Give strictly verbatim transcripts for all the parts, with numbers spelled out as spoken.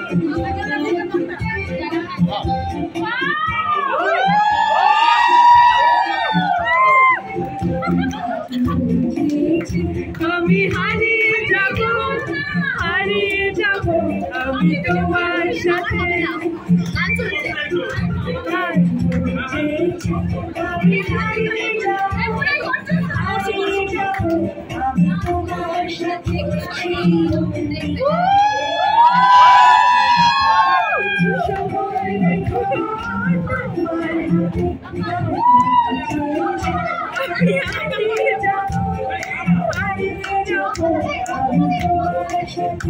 আমি হারিয়ে যাব হারিয়ে যাব আমি তোমার সাথে আমি হারিয়ে যাব হারিয়ে যাব আমি তোমার সাথে সময় রেখো হারিয়ে যাব হারিয়ে যাব আমি তোমার সাথে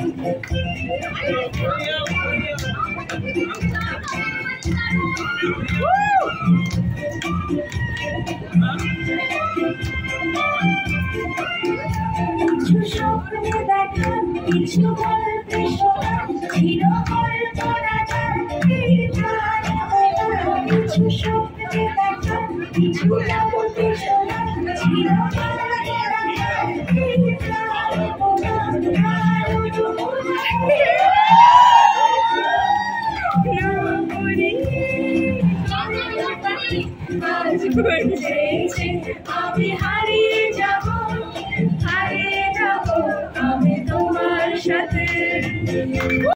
কিছু স্বপ্নে দেখা কিছু গল্পে শোনা ছিল কল্পনা কিছু স্বপ্নে দেখা কিছু গল্পে শোনা ছিল আমি হারিয়ে